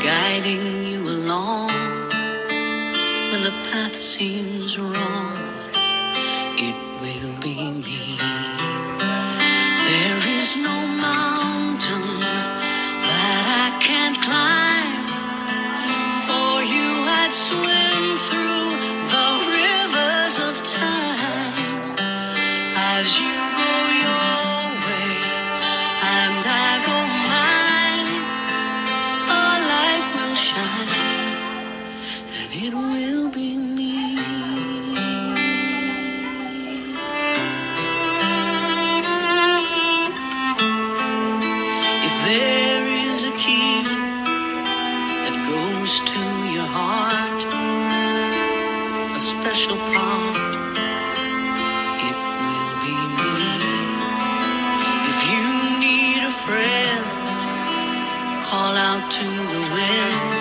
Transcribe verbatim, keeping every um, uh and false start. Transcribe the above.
guiding you along when the path seems wrong. It will be me. There is no mountain that I can't climb. For you I'd swim through the rivers of time. As you go your way and I go mine, a light will shine and it will be me. If there is a key that goes to your heart, a special part, it will be me. If you need a friend, call out to the wind.